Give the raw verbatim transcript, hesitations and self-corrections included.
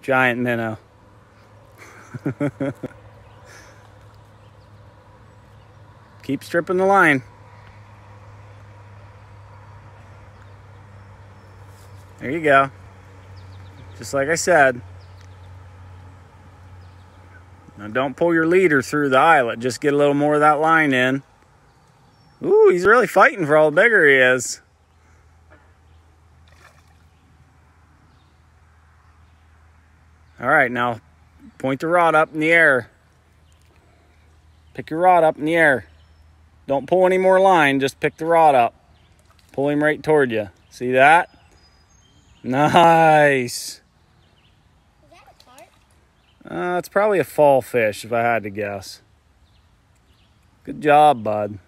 Giant minnow. Keep stripping the line. There you go. Just like I said. Now don't pull your leader through the eyelet. Just get a little more of that line in. Ooh, he's really fighting for all the bigger he is. All right, now point the rod up in the air. Pick your rod up in the air. Don't pull any more line, just pick the rod up. Pull him right toward you. See that? Nice. Is that a carp? Uh, it's probably a fall fish if I had to guess. Good job, bud.